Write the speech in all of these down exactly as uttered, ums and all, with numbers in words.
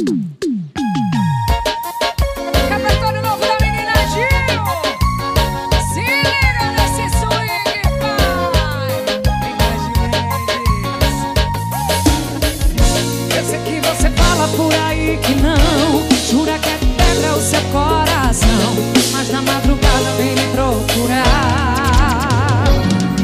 Repertório novo da menina Gil. Se liga nesse swing, pai. Eu sei que você fala por aí que não, jura que é pedra o seu coração, mas na madrugada vem me procurar.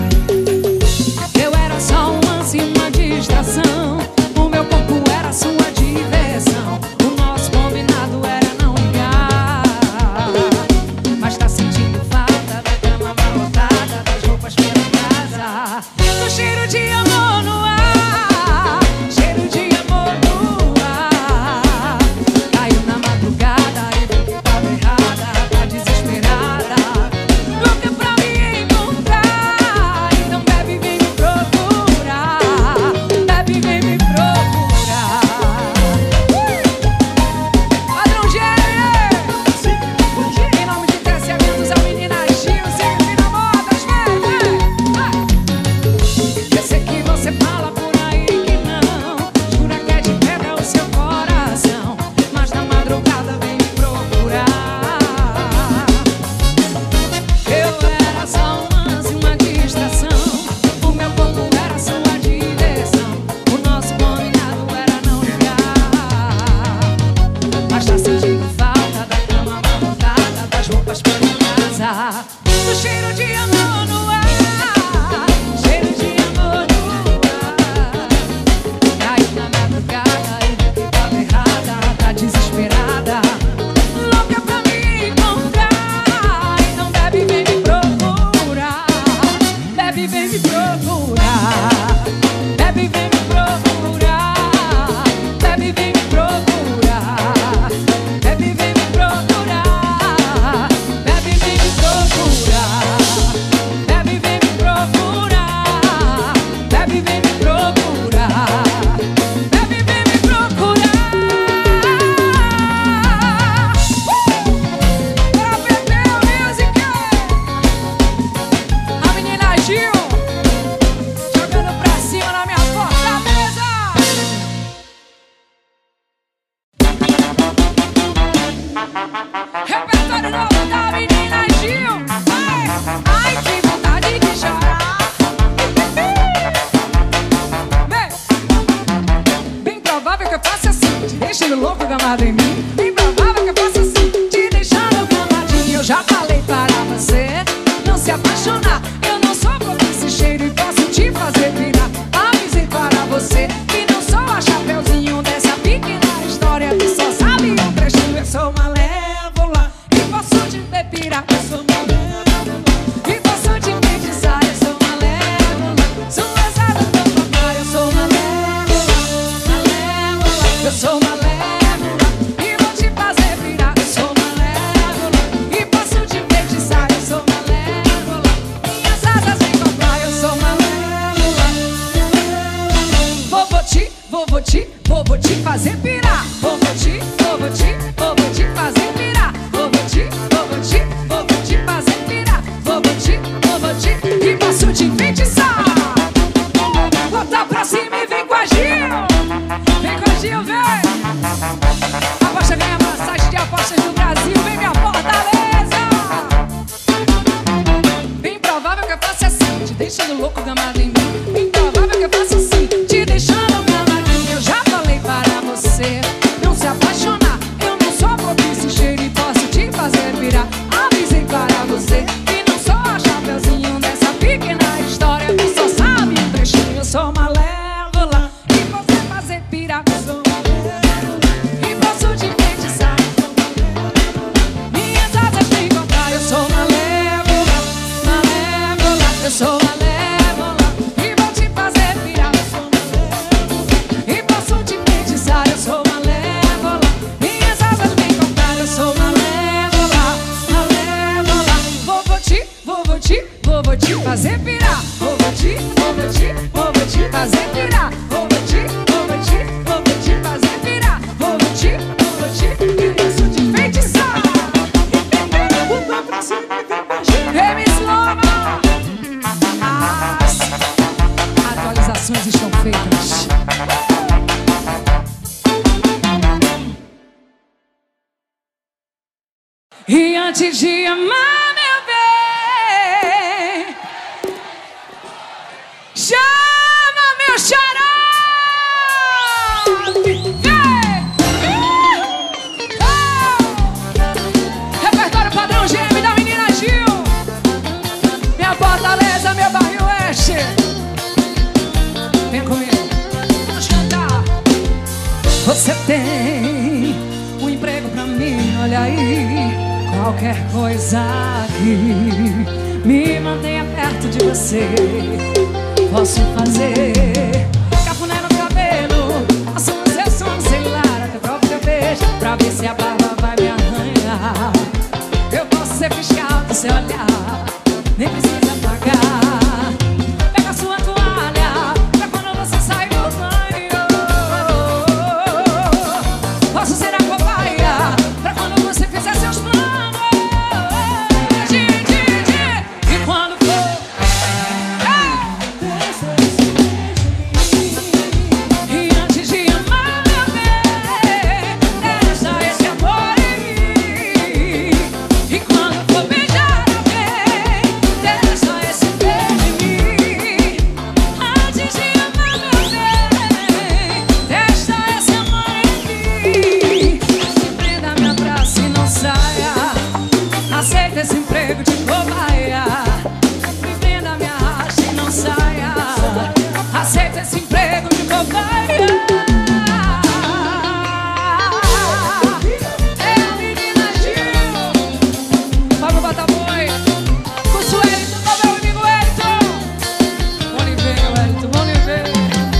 Eu era só um lance, uma distração, o meu corpo era sua diversão, o nosso combinado era não ligar. Mas tá sentindo falta da cama amarrotada, das roupas pela casa, do cheiro de amor no ar, cheiro de amor no ar. Caiu na madrugada e viu que tava errada, tá desesperada, louca pra me encontrar. Então bebe, vem me procurar, bebe, vem me procurar. Padrão G, em nome de Tess Eventos, a menina Gil, sempre na moda, vem, vem. Eu sei que você fala por aí que não, jura que é de pedra o seu coração, mas na madrugada vem me procurar. Eu era só um lance, uma distração, o meu corpo era sua diversão, o nosso combinado era não ligar. Mas tá sentindo falta da cama amarrotada, das roupas pela casa, do cheiro de amor no ar, cheiro de amor no ar. Caiu na madrugada e viu que tava errada, tá desesperada, louca pra me encontrar. Então bebe, vem me procurar, bebe, vem me procurar, bebe, vem me procurar, bebe, vem me procurar, bebe, vem me procurar, bebe, vem me procurar, bebe, vem me procurar, bebe, vem me procurar, bebe, vem me procurar. Pra beber o music, a menina Gil jogando pra cima na minha fortaleza. Repertório novo da menina Gil. Ai, ai, que vontade de chorar. Vem. Bem provável que eu faça assim, te deixando louco, gamado em mim. Bem provável que eu faça assim, te deixando gamadinho. Eu já falei para você não se apaixonar, eu não sou como esse cheiro e posso te fazer virar. Avisei para você que não sou a Chapeuzinho dessa pequena história que só sabe um trechinho. Eu sou malévola e posso te ver pirar. Eu sou malévola e posso te enfeitiçar. Eu sou malévola, sou lesada do papai. Eu sou malévola, malévola. Eu sou malévola e vou te fazer virar. Eu sou malévola e posso te enfeitiçar. Eu sou malévola, minhas asas vem comprar. Eu sou malévola, vou, vou te, vou, vou te, vou, vou te fazer pirar. Vou, vou te, vou, vou te, vou, vou te fazer pirar. Vou, vou te, vou, vou te, vou, vou te fazer pirar. Vou, vou te, vou, vou te e posso te enfeitiçar. Volta pra cima e vem com a Gil. Vem com a Gil, vem. Aposta ganha massagem de apostas do Brasil. Vem minha fortaleza. Bem provável que eu faça assim, te deixando louco, gamado em mim. Bem provável que eu faça assim, te deixando gamadinho. Eu já falei para você não se apaixonar, eu não sou propício cheiro e posso te fazer virar. Avisei para você que não sou a Chapeuzinho dessa pequena história que só sabe um trechinho. Eu sou malévola e você fazer pirar. Eu sou malévola. antes de amar, meu bem, chama meu xarope. Repertório padrão G M da menina Gil, minha Fortaleza, meu bairro Oeste. Vem comigo, vamos cantar. Você tem um emprego pra mim, olha aí. Qualquer coisa que me mantenha perto de você, posso fazer. Cafuné no cabelo, assumo seu sono, sei lá, até próprio teu beijo, pra ver se a barba vai me arranhar. Eu posso ser fiscal do seu olhar, nem precisa pagar. Pega a sua toalha pra quando você sai do banho. Posso ser a cobaia pra quando você fizer seus planos. Esse emprego de cobaia, me prenda, me arraste e não saia. Aceita esse emprego de cobaia. É a menina Gil, Pablo Bataboi, com o Suelito, com meu amigo Elton. Oliveira, Elton, Oliveira.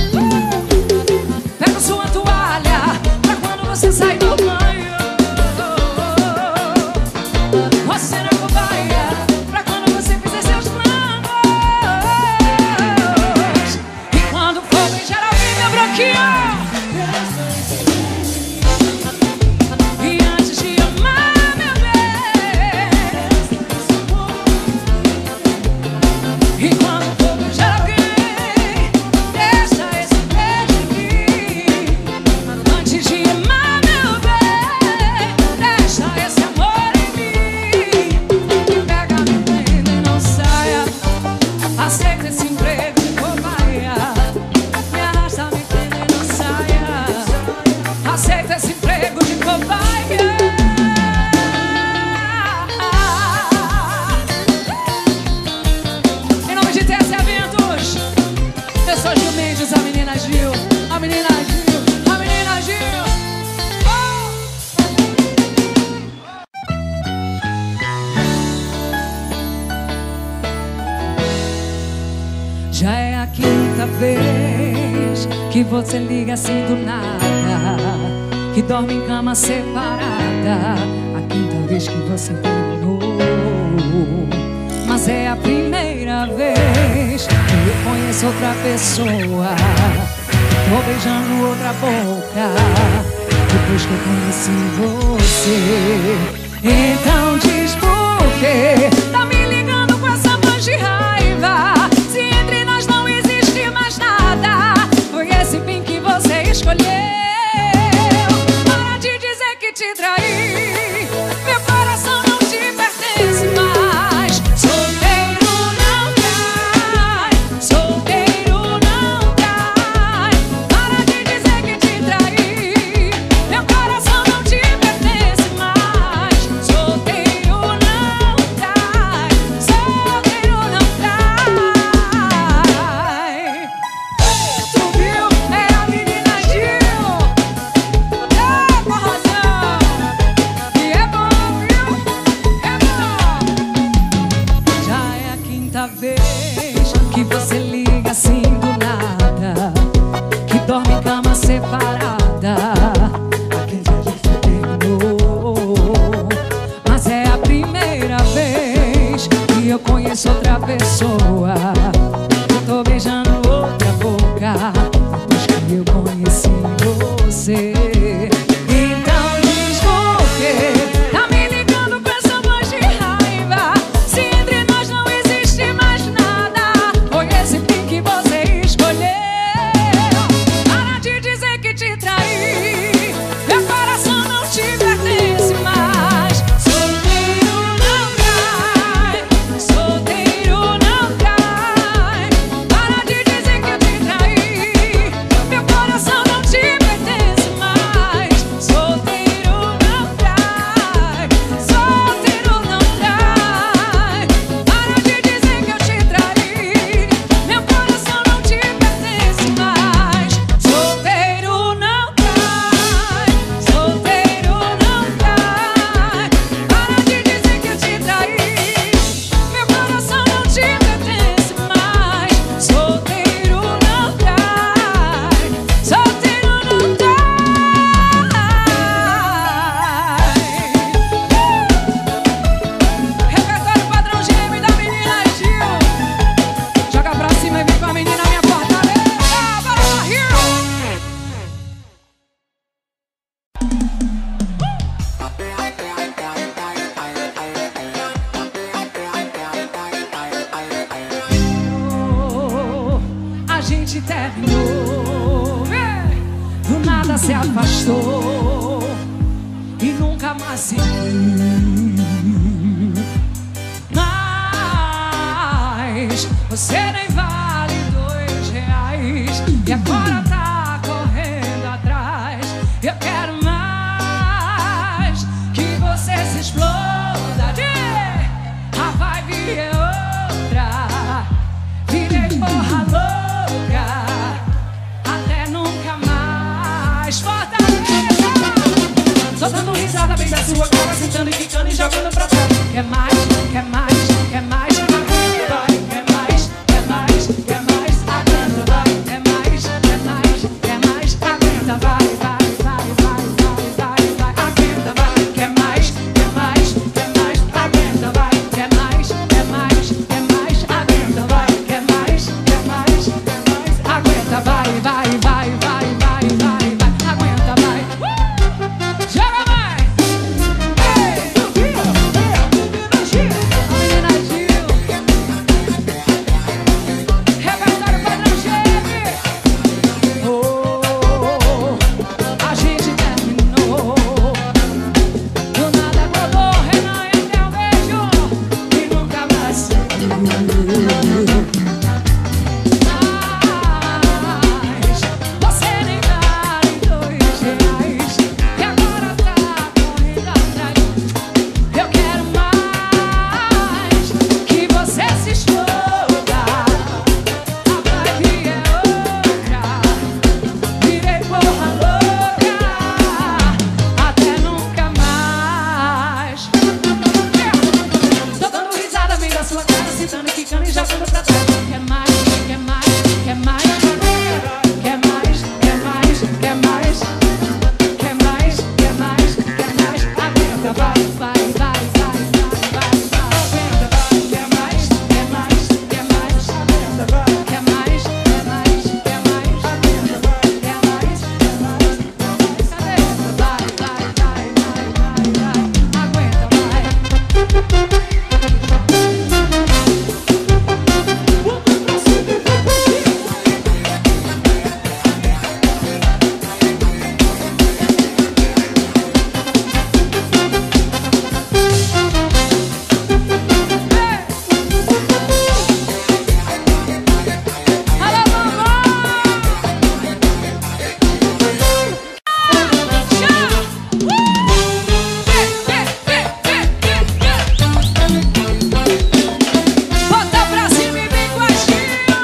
Pega sua toalha pra quando você sai do banho. Você na cobaia pra quando você fizer seus planos. E quando for beijar alguém, meu branquinho, e antes de amar, meu bem, e quando for beijar alguém, deixa esse beijo em mim. Antes de amar, meu bem, deixa esse amor em mim. Aceita esse emprego de cobaia, me arrasta, me prenda e não saia. Aceita esse emprego de cobaia. Em nome de T S Eventos, eu sou Gil Mendes, a menina Gil, a menina Gil, a menina Gil. Oh! Já é a quinta vez que você liga assim do nada, que dorme em cama separada. A quinta vez que você terminou, mas é a primeira vez que eu conheço outra pessoa. Tô beijando outra boca depois que eu conheci você. Então diz por quê tá me ligando com essa voz de raiva? Se entre nós não existe mais nada, foi esse fim que você escolheu. Para de dizer que te traí, meu coração não te pertence mais. Solteiro não cai, solteiro não cai. Para de dizer que te traí, meu coração não te pertence mais. Solteiro não cai, solteiro não cai. Tu viu? É a menina Gil. ela se afastou e nunca mais se viu. Mas você nem vale dois reais e agora tá correndo atrás. Eu quero mais que você se exploda. A vibe é outra. Virei porra louca até nunca mais. Fortaleza! Só dando risada bem da sua cara, sentando e quicando e jogando pra trás. Quer mais, quer mais, quer mais. Vai, quer mais, quer mais, quer mais. Aguenta, vai, quer mais, quer mais, quer mais. Aguenta, vai, vai, vai, vai, vai, vai, vai. Aguenta, vai, quer mais, quer mais, quer mais. Aguenta, vai, quer mais, quer mais, quer mais. Aguenta, vai, quer mais, quer mais, quer mais. Aguenta, vai, vai, vai, vai, vai, vai, vai. Aguenta, vai. Joga mais. Ei, no Gil, no Gil, a menina Gil. Repertório padrão chefe. Oh, a gente terminou. Do nada acordou, Renan e até um beijo e nunca mais se viu. Mas você nem vale dois reais e agora tá correndo atrás. Eu quero mais que você se exploda. A vibe é outra. Virei porra louca até nunca mais. Tô dando risada bem da sua cara, sentando e quicando e jogando pra trás. Quer mais, quer mais, quer mais. Quer mais, quer mais, quer mais. Quer mais, quer mais, quer mais. Aguenta, vai, vai, vai, vai, vai, vai. Aguenta, vai, quer mais, quer mais, quer mais. Aguenta, vai, quer mais, quer mais, quer mais. Aguenta, vai, quer mais, quer mais, quer mais. Aguenta, vai, vai, vai, vai, vai, vai. Aguenta, vai. Alô, mamãe! Bota pra cima e vem com a Gil.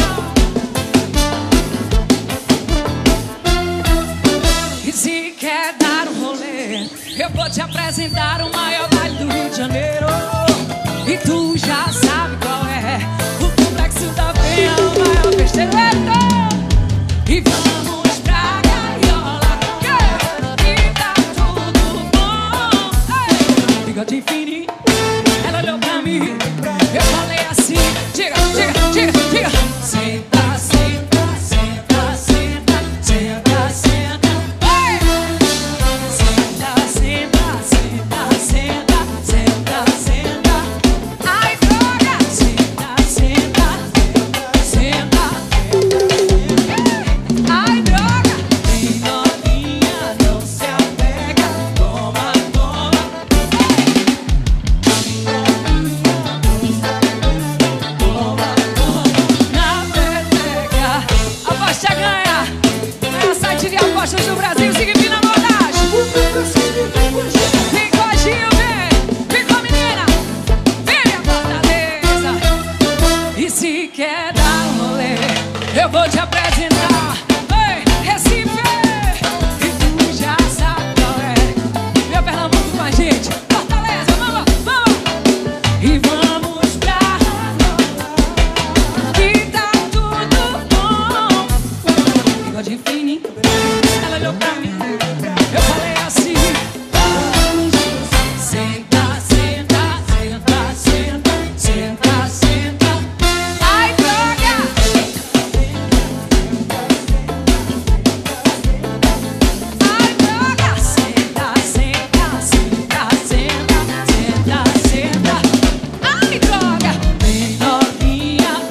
E se quer dar um rolê, eu vou te apresentar o maior baile do Rio de Janeiro. E tu já sabe qual é o complexo da Penha, o maior festeleiro. E vamos pra gaiola, que tá tudo bom. Ei, bigode fininho, ela olhou pra mim, eu falei assim, diga, diga, diga, diga. Senta, senta, senta, senta, senta, senta. Ei! Senta, senta, senta, senta, senta, senta. Ai, droga! Senta, senta, senta, senta. Ai, droga! Vem novinha, não se apega. Toma, toma. Toma, toma. Na peteca, aposta ganha. É o site de apostas do Brasil, siga na montagem. Vem com a Gil, vem. Vem com a menina. Vem a Fortaleza. E se quer dar um rolê, eu vou te apresentar. Ei, Recife. E tu já sabe qual é. Meu Pernambuco com a gente. Fortaleza, vamos, vamos. E vamos pra que tá tudo bom. Bigode fininho, ela olhou pra mim, eu falei assim. Senta, senta, senta, senta, senta, senta. Ai, droga!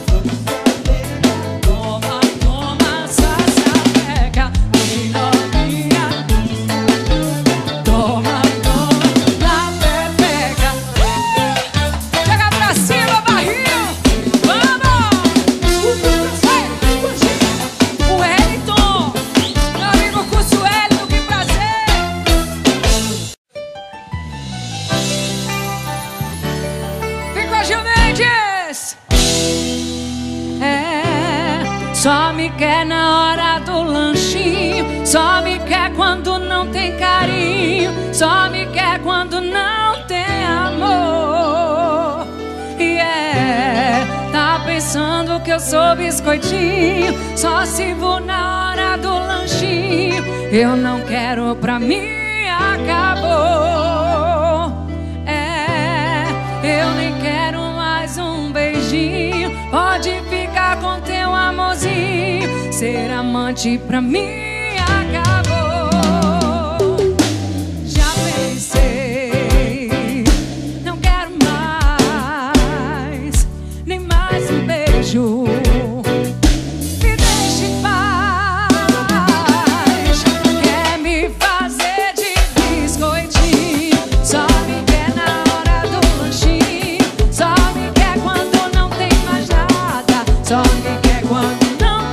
Novinha, quando não tem carinho, só me quer quando não tem amor. E yeah, é, tá pensando que eu sou biscoitinho, só sirvo na hora do lanchinho. Eu não quero pra mim, acabou. É, eu nem quero mais um beijinho, pode ficar com teu amorzinho. Ser amante pra mim acabou. Já pensei, não quero mais, nem mais um beijo. Me deixe em paz. Quer me fazer de biscoitinho, só me quer na hora do lanchinho. Só me quer quando não tem mais nada, só me quer quando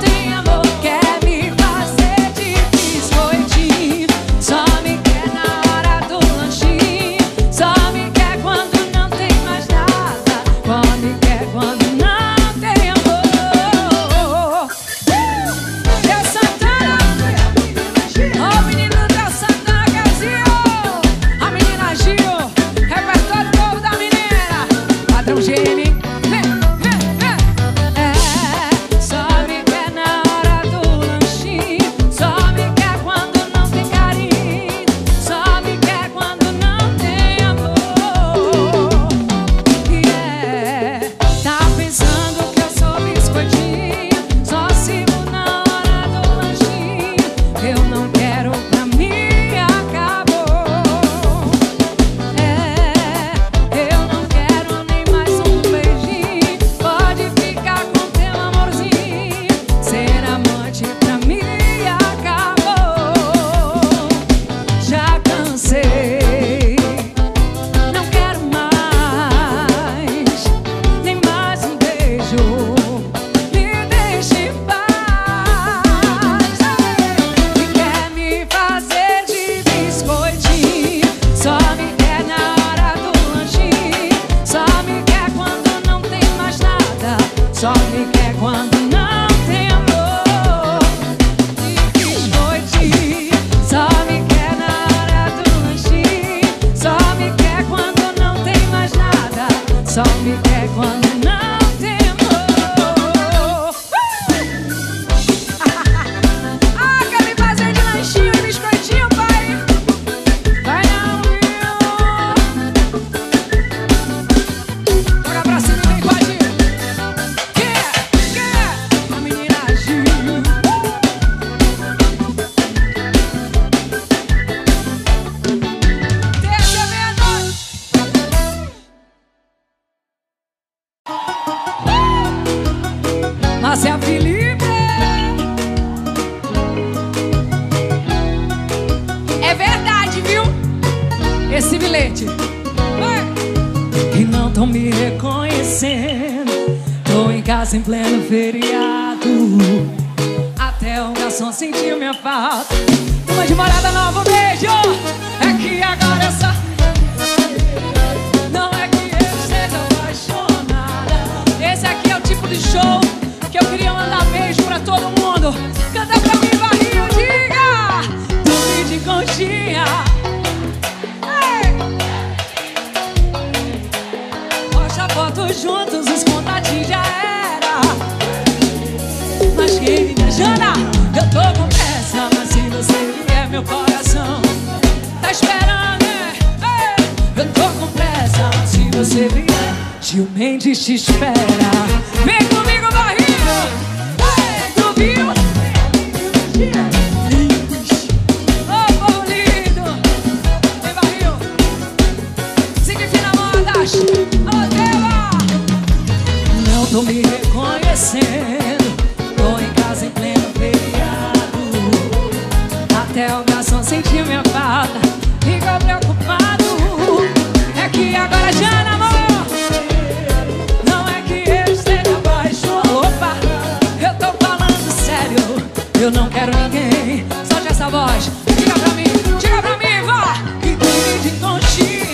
só me quer quando não tem amor. Biscoitinho, só me quer na hora do lanchinho. Só me quer quando não tem mais nada, só me quer quando não tem amor. Ah, quer me fazer de lanchinho e biscoitinho, pai? Vai não, viu? Joga pra cima e vem com a gente. Márcia Felipe, é verdade, viu? Esse bilhete. E não tão me reconhecendo, tô em casa em pleno feriado. Até o garçom sentiu minha falta. Uma de Morada Nova, um beijo. É que agora eu só... Não é que eu seja apaixonada. Esse aqui é o tipo de show que eu queria mandar beijo pra todo mundo. Canta pra mim, Barrinho, diga! Dormir de conchinha. Ei! Posta a foto juntos, os contatinhos já era. Mas querida Jana, eu tô com pressa, mas se você vier, meu coração tá esperando, né? Ei! Eu tô com pressa, mas se você vier, Gil Mendes te espera. Vem comigo, Barrinho! Tô me reconhecendo, tô em casa em pleno feriado. Até o garçom sentiu minha falta, ficou preocupado. É que agora já namorou, não é que eu esteja apaixonado. Opa, eu tô falando sério, eu não quero ninguém. Solte essa voz, diga pra mim, diga pra mim, vá. Que dormir de conchinha.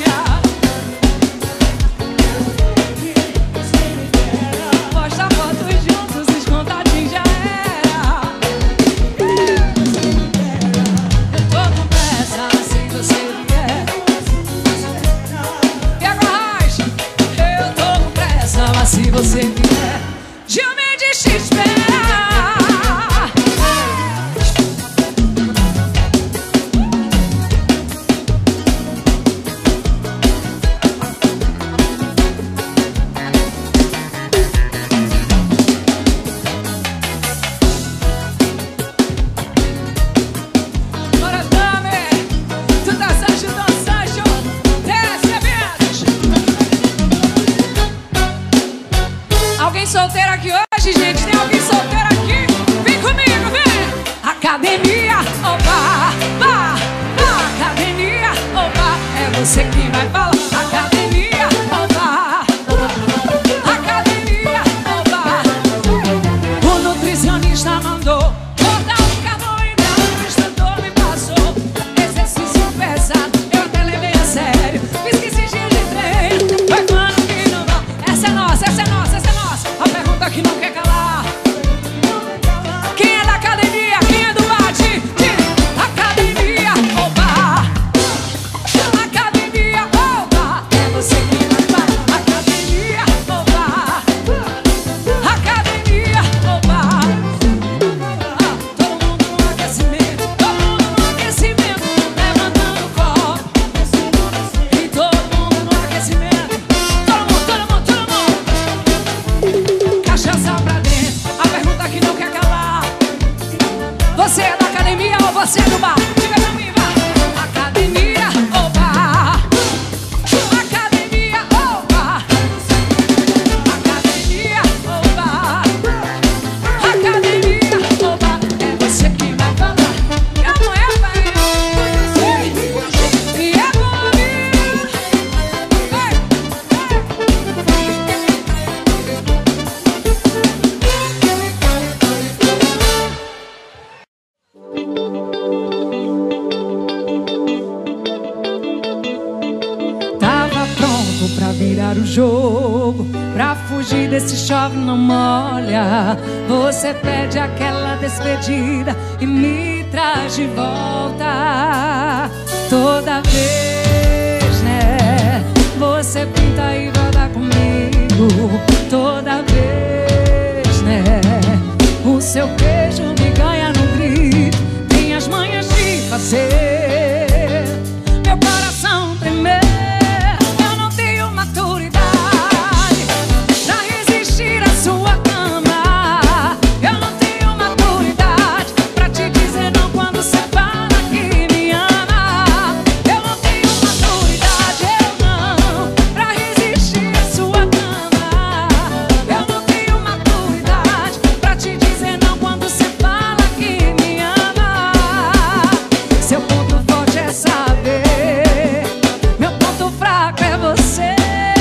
virar o jogo, pra fugir desse chove não molha. Você pede aquela despedida e me traz de volta. Toda vez, né? Você pinta e volta comigo. Toda vez, né? O seu beijo me ganha no grito. Tem as manhas de fazer meu coração tremer. Eu não tenho maturidade pra resistir à sua cama. Eu não tenho maturidade pra te dizer não quando você fala que me ama. Eu não tenho maturidade, eu não, pra resistir à sua cama. Eu não tenho maturidade pra te dizer não quando você fala que me ama. Seu ponto forte é saber, meu ponto fraco é você.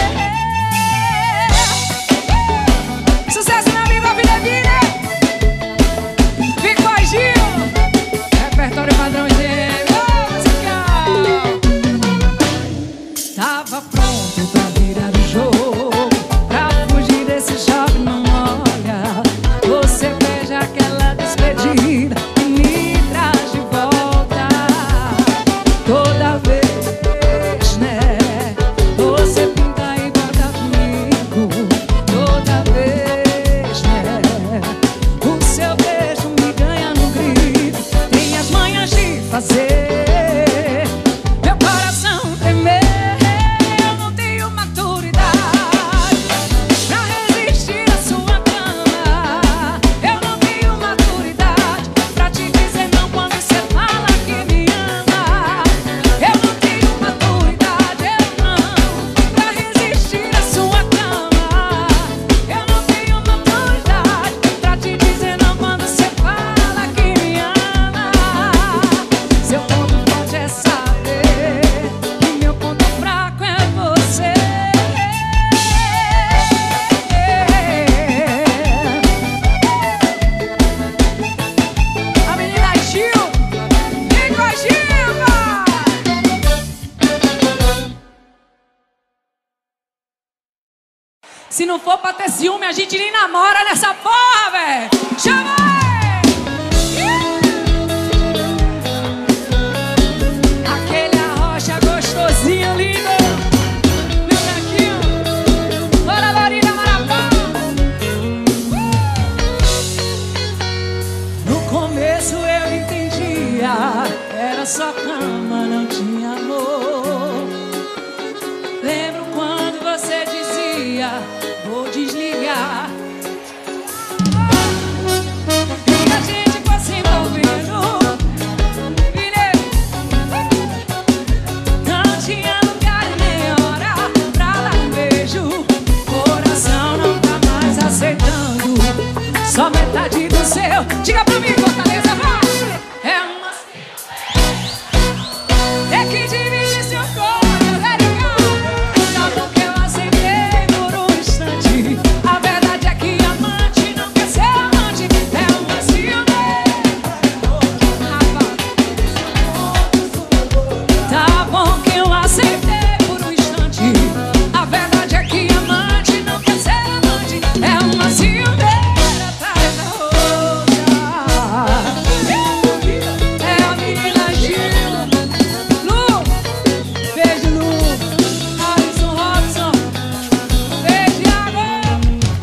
Sucesso na vida, vida é vida. Fico Gil, repertório padrão gêmeo musical. Tava pronto pra virar o jogo, pra fugir desse chove não molha. Você beija aquela despedida e me traz de volta. Toda vez, né? Você pinta e volta comigo. Toda vez, né? O seu beijo me ganha no grito. Tem as manhas de fazer meu coração tremer. Eu não tenho maturidade pra resistir à sua cama. Eu não tenho maturidade pra te dizer não quando você fala que me ama. Eu não tenho maturidade, eu não, pra resistir à sua cama. Eu não tenho maturidade pra te dizer não quando você fala que me ama. Seu ponto forte é saber que meu ponto fraco é você. A menina Gil, vem com a Gilva. Se não for pra ter ciúme, a gente nem namora nessa porra, velho. Chama aí! Aquele arrocha gostosinho, lindo. Vem aqui, ó. Bora, Marina Marapá. No começo eu entendia, era só cama, não tinha amor. Lembro quando você dizia, vou desligar. E a gente foi se envolvendo. Virei. Não tinha lugar e nem hora pra dar um beijo. Coração não tá mais aceitando só metade do seu. Diga pra mim, Fortaleza, vai! É uma... É que divide seu corpo, let it go. Só porque eu aceitei por um instante. A verdade é que amante não quer ser amante. É uma ciumeira. Tá bom que eu aceitei por um instante. A verdade é que amante não quer ser amante. É uma ciumeira atrás da outra. É a menina Gil. Lu, beijo Lu. Alisson Robson, beijo Iago.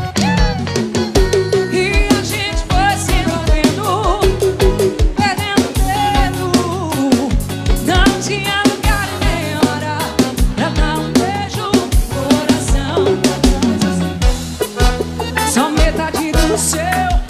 E a gente foi se envolvendo, perdendo medo. Não tinha lugar e nem hora pra dar um beijo. Coração só metade do seu.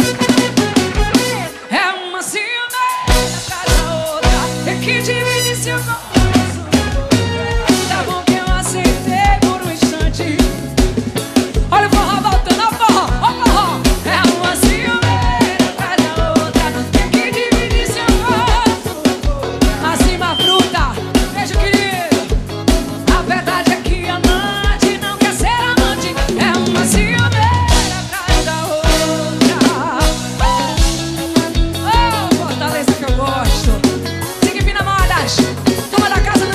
É uma ciumeira atrás da outra. É que divide seu coração. Tá bom que eu aceitei por um instante. Olha o forró voltando, ó forró, ó forró. É uma ciumeira atrás da outra. É que divide seu coração. Acima a fruta, beijo querido. A verdade é que amante não quer ser amante. É uma ciumeira atrás da outra. Oh, Fortaleza que eu gosto. Siga Vina Modas, turma da casa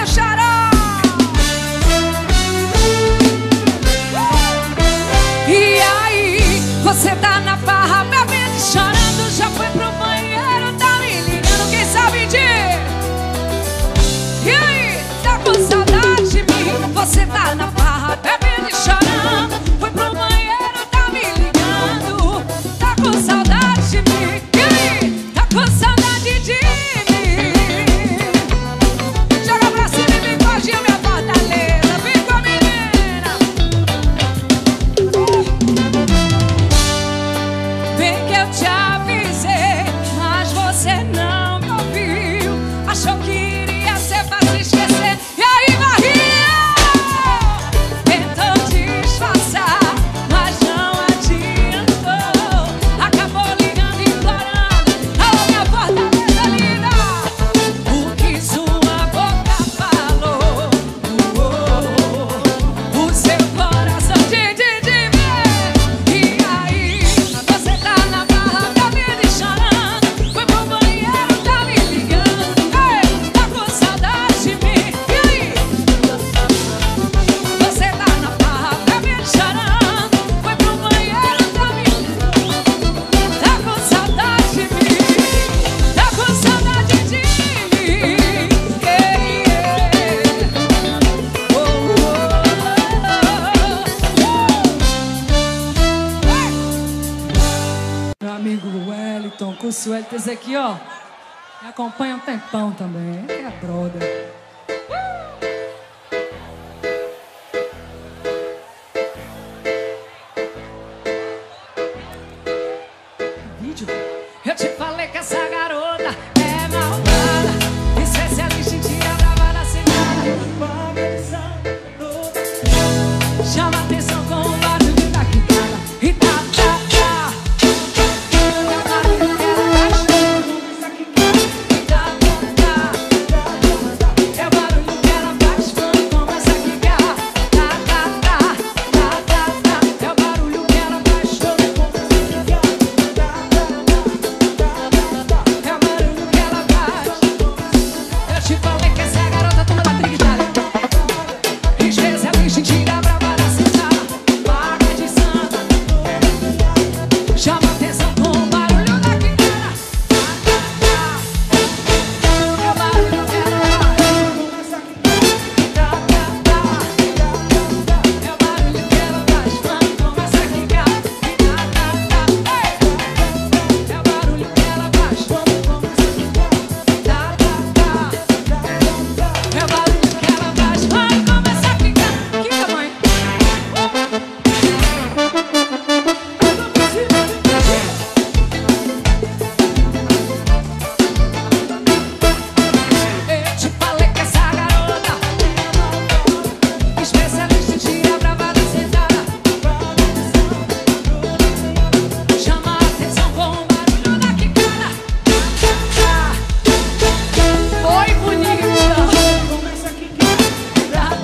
meu xará. E aí, você tá na farra, bebendo e chorando, já foi pro banheiro, tá me ligando, quem sabe de... E aí, tá com saudade de mim? Você tá na farra, bebendo e chorando, foi pro banheiro, tá me ligando, tá com saudade de mim? E aí, tá com saudade de mim? Joga pra cima e vem com a Gil, minha fortaleza, vem com a menina. Vem que eu te avisei, mas você não me ouviu. Achou que iria ser fácil esquecer. E aí, Maria? Tentou disfarçar, mas não adiantou. Acabou ligando e implorando. Alô, minha fortaleza linda, o que sua boca falou, o seu coração de de de ver. E aí, você tá na barra, tá vendo e chorando, foi pro banheiro, tá me ligando. Ei, tá com saudade de mim? E aí, você tá na barra, tá vendo e chorando, foi pro banheiro, tá me ligando. Tá com saudade de mim? Tá com saudade de mim? Yeah, yeah. Oh, oh, oh. Meu amigo Wellington, curso Wellington, esse aqui, ó, me acompanha um tempão também, é brother. Vídeo. Eu te falei que essa garota é malvada, especialista em tirar brava da cidade. Chama atenção com o barulho da guitarra e tá, tá, tá. É o barulho que ela faz. E tá, tá, tá. É o barulho que ela faz quando começa a quicar. Tá, tá, tá. Tá, tá, tá. É o barulho que ela faz quando começa a quicar. É o barulho que ela faz. Eu te falei que essa garota toma da triguitária, especialista em tirar brava da cidade. Paga de santa, chama atenção com o barulho da guitarra. É o barulho que ela faz. É o barulho que ela faz quando começa a quicar. É o barulho que ela faz quando começa a quicar. É o barulho que ela faz quando começa a quicar. Quica, mãe. Eu te falei que essa garota especialista em tirar brava da sentada. Chama atenção com o barulho da quicada. Oi, bonita. Começa a quicar. É o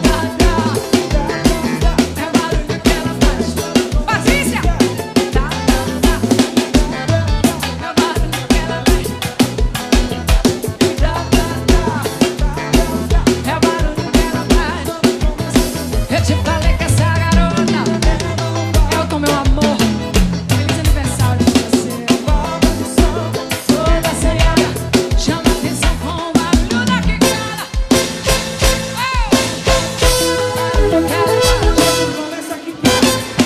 barulho que ela faz. Patrícia. É o barulho que ela faz. É o barulho que ela faz. Eu te falei que essa garota é o tom, meu amor. Feliz aniversário pra você. Toda seriada, chama atenção com o barulho da quicada. É o barulho que ela faz. Começa a quicar.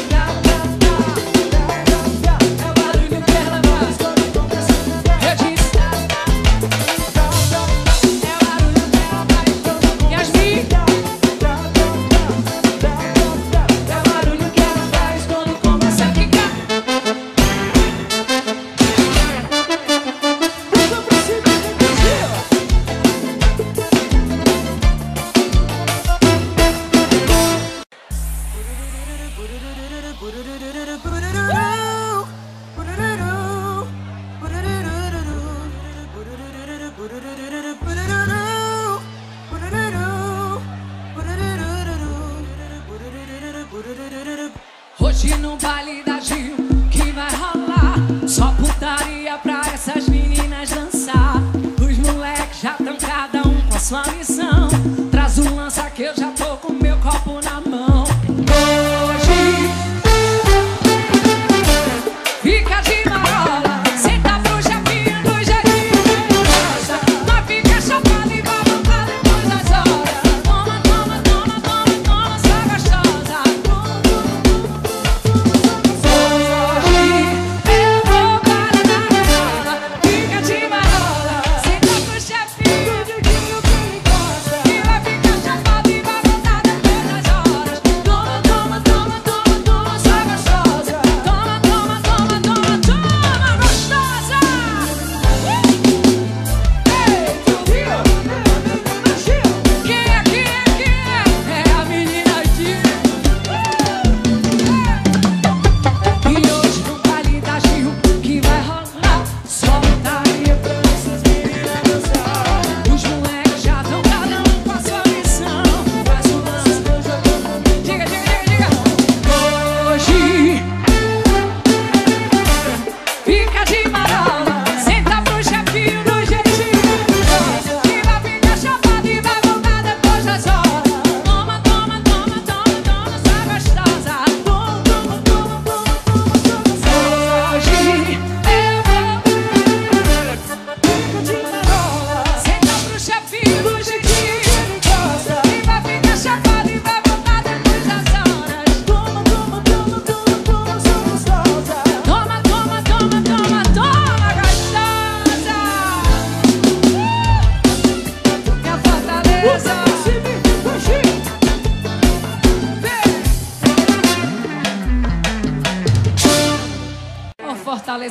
É o barulho que ela faz. Eu disse. É o barulho que ela faz. Yasmin. É o barulho que ela faz quando começa a quicar. Hoje no baile da Gil que vai rolar só putaria pra essas meninas dançar. Os moleques já tão cada um com a sua missão. Traz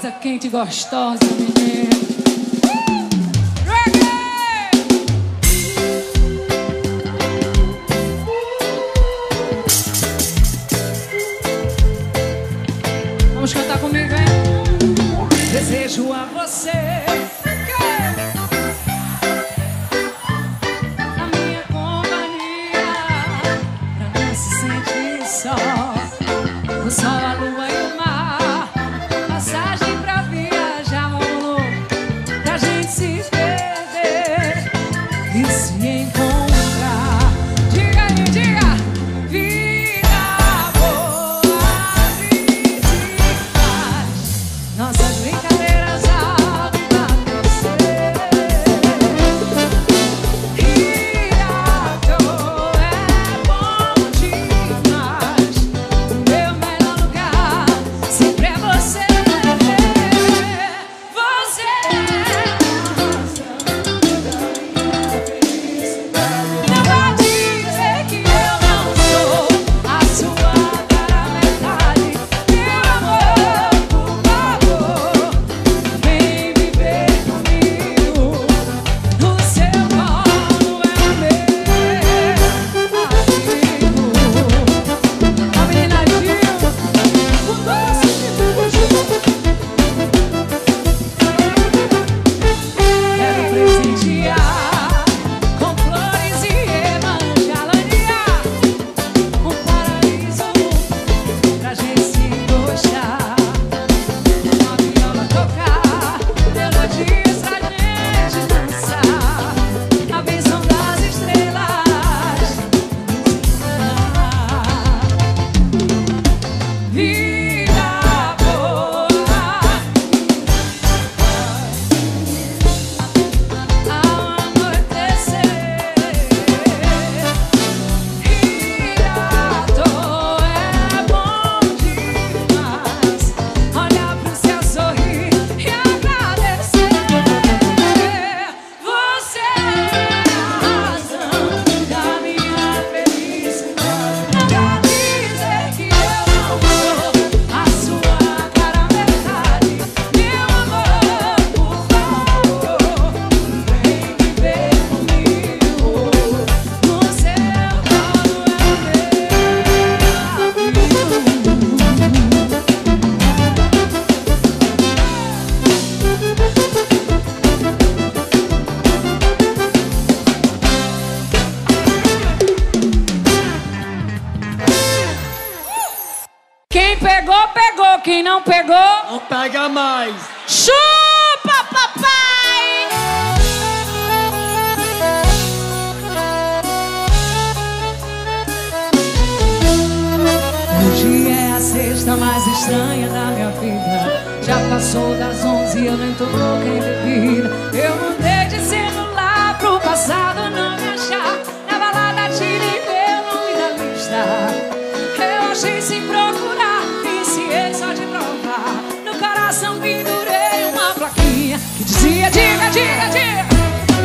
coisa quente e gostosa, menina. Vamos cantar comigo, hein? Desejo a você a minha companhia, pra não se sentir só. O sol, a lua e o mar, passagem pra viajar, amor, pra gente se perder e se encontrar. Diga aí, diga! Vida boa, vida e paz. Nossas brincadeiras ao acontecer. Ir à toa é bom demais. O meu melhor lugar sempre é você. Você é a razão da minha felicidade. Não vai dizer que eu não sou a sua cara metade. Meu amor, por favor, vem viver comigo. No seu colo é o meu amigo. A menina Gil, o doce de tudo junto. Quero presentear com flores e evangelhar um paraíso pra gente se gostar. Uma viola tocar, melodias pra gente dançar. A bênção das estrelas vida boa ao anoitecer. Ir à toa é bom demais. Olhar pro céu, sorrir e agradecer. Você é a razão da minha felicidade. Não vai dizer que eu não sou a sua cara metade. Meu amor, por favor, vem viver comigo. No seu colo é o meu amigo. Quem pegou, pegou. Quem não pegou, Não pega mais. chupa, papai! Hoje é a sexta mais estranha da minha vida. Já passou das onze e eu nem tô louca em bebida. Eu mudei de celular pro passado não me achar. Na balada tirei meu nome da lista. Eu achei sem procurar, iniciei só de provar. No coração pendurei uma plaquinha que dizia: diga, diga, diga.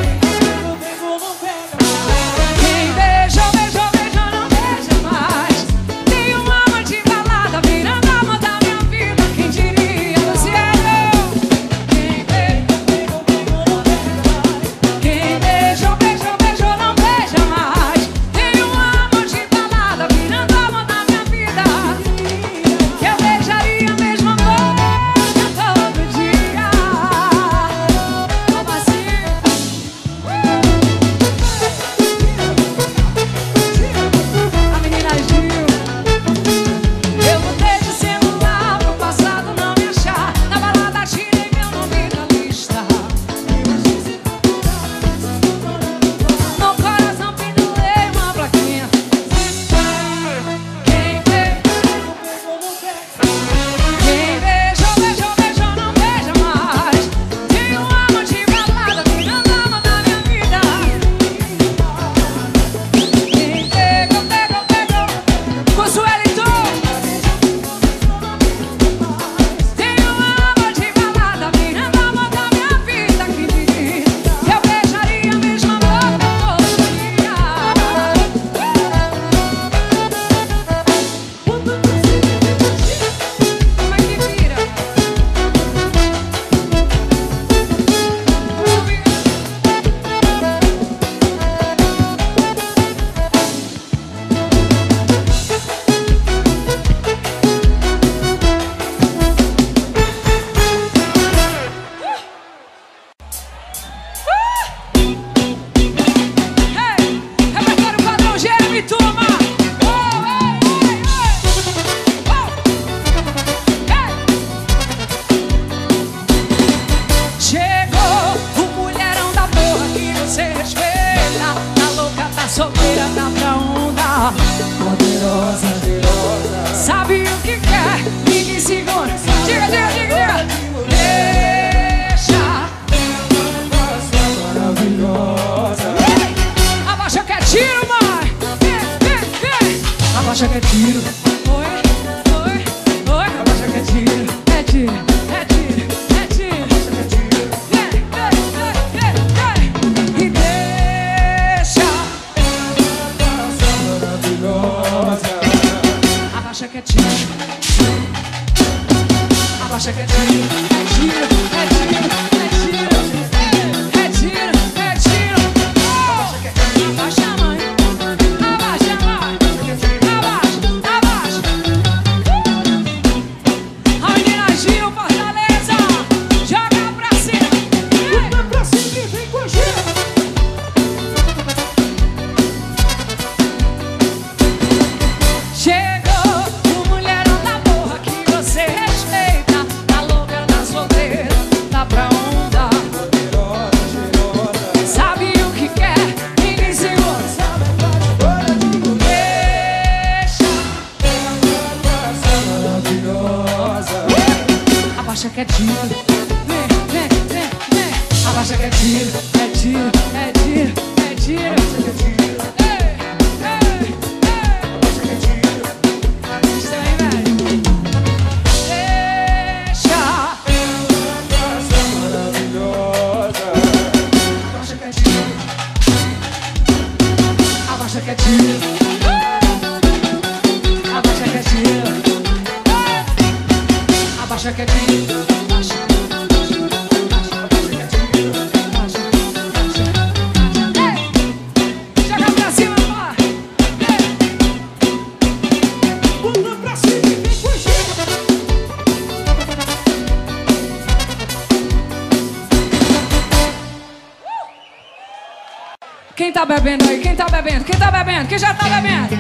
Quem beijou, beijou, beijou, não beija mais. Tem uma amante balada virando a moda da minha vida. Quem diria, você é eu. Quem beijou, beijou, beijou, não beija solteira tá pra onda. Poderosa, poderosa, sabe o que quer, ninguém segura. Diga, diga, diga, diga. Deixa. Maravilhosa. Abaixa que é tiro, mãe. Vem, vem, vem. Abaixa que é tiro. Oi, oi, oi. Abaixa que é tiro. É tiro, é tiro, é tiro. Abaixa que é tiro. Vem, vem, vem, vem, vem. E deixa. Maravilhosa. Abaixa que é tiro. Abaixa que é tiro. É tiro, é tiro, é tiro. É tiro, é tiro. Abaixa, mãe. Abaixa, mãe. Abaixa, abaixa. A menina Gil, Fortaleza. Joga pra cima. Joga pra cima e vem com a Gil. Chegou o mulherão da porra que você respeita. Tá louca, tá solteira, tá pra onda. Poderosa, cheirosa, sabe o que quer, ninguém segura. Sabe agora de deixa. Maravilhosa. Abaixa que é tiro. Vem, vem, vem, vem. Abaixa que é tiro. É tiro, é tiro, é tiro. Abaixa que é tiro. Ei, ei, ei. Abaixa que é tiro. Isso aí, velho. Deixa. Maravilhosa. Abaixa que é tiro. Abaixa que é tiro. Abaixa que é tiro. Abaixa que é tiro. Abaixa. Joga pra cima, vai. Bunda pra cima e vem com a gente. Quem tá bebendo aí? Quem tá bebendo? Quem tá bebendo? Quem já tá bebendo?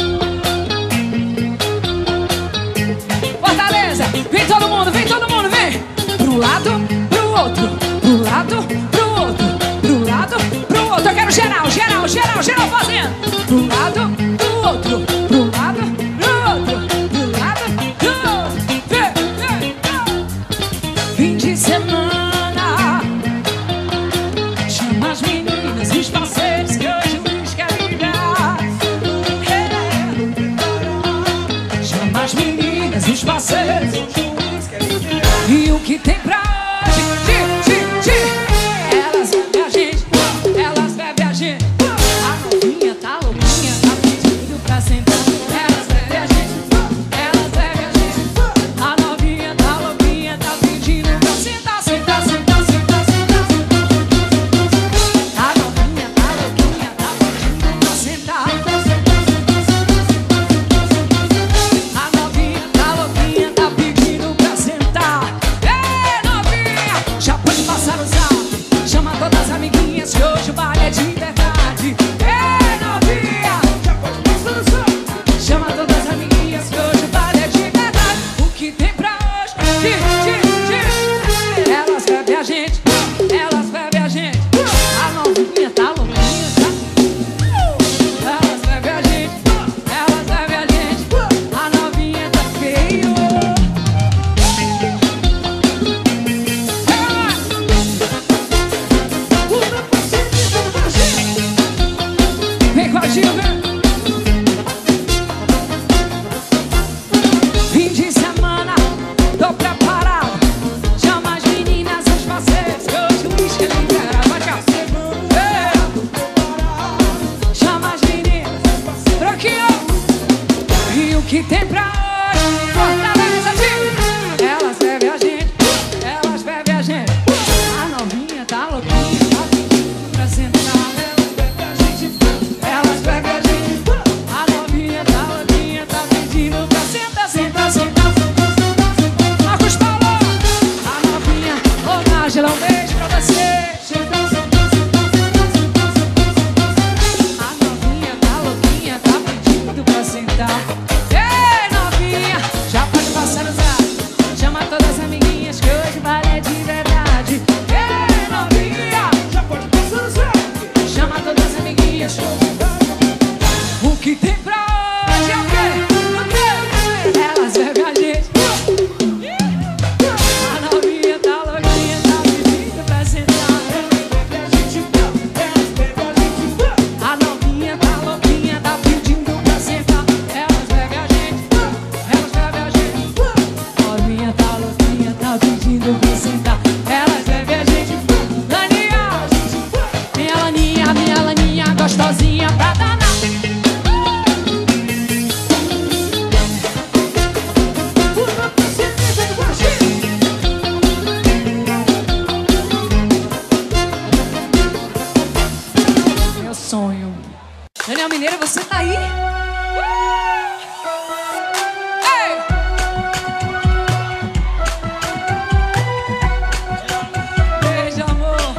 Fortaleza, vem todo mundo, vem todo mundo, vem. Pro lado, pro outro, pro lado, pro outro, pro lado, pro outro. Eu quero geral, geral, geral, geral fazendo. Pro lado, pro outro, pro lado, pro outro, pro lado, pro outro. Vem, vem, vem. Fim de semana, chama as meninas, os parceiros que hoje o Luiz quer ligar. Chama as meninas, os parceiros e o que tem pra hoje. Ti, ti, ti. Elas bebem a gente, elas bebem a gente. A novinha tá louquinha, tá pedindo pra sentar. Elas bebem a gente, elas bebem a gente. A novinha tá louquinha, tá pedindo pra sentar, sentar, sentar, sentar, sentar. A novinha tá louquinha, tá pedindo pra sentar. A novinha tá louquinha, tá pedindo pra sentar. Ei, novinha, já pode passar o zap. Chama todas as amiguinhas que hoje o baile é de verdade. Ei, novinha, já pode passar o zap. Chama todas as amiguinhas que hoje o baile é de verdade. O que tem pra hoje? Ti, ti, ti. Elas bebem a gente, elas bebem a gente. A novinha tá louquinha, tá? Elas bebem a gente, elas bebem a gente. A novinha tá feio. Vem com a Gil, vem. Fim de semana, tô preparado. Chama as meninas, os parceiros que hoje o Luiz quer liberar. Vai cá. Ei. Chama as meninas, tranquilo. E o que tem pra hoje? Fortaleza, Gil. Elas bebem a gente, elas bebem a gente. A novinha tá louquinha, tá pedindo pra sentar. Elas bebem a gente, a novinha tá louquinha, tá pedindo pra sentar, sentar, sentar. Marcos Paulo, a novinha, ô Nájila, um beijo pra você. A novinha tá louquinha, tá pedindo pra sentar. Ei, novinha, já pode que tem pra hoje é o quê? O quê? Elas bebem a gente. A novinha tá louquinha, tá pedindo pra sentar. A novinha tá louquinha, tá pedindo pra sentar. Elas bebem a gente. Elas bebem a gente. A novinha tá louquinha, tá pedindo pra sentar. Elas bebem a gente. Laninha, minha laninha, minha laninha gostosinha pra danar. Meu sonho. Daniel Mineiro, você tá aí? Ei! Beijo, amor.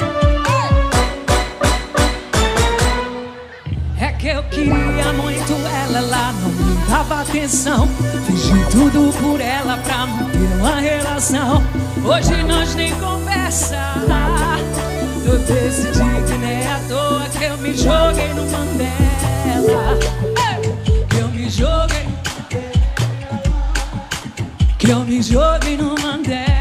Ei! É que eu queria muito ela, ela não me dava atenção. Fiz de tudo por ela pra manter uma relação. Hoje nós nem conversa. Eu decidi que nem à toa que eu me joguei no Mandela. Que eu me joguei. Que eu me joguei no Mandela.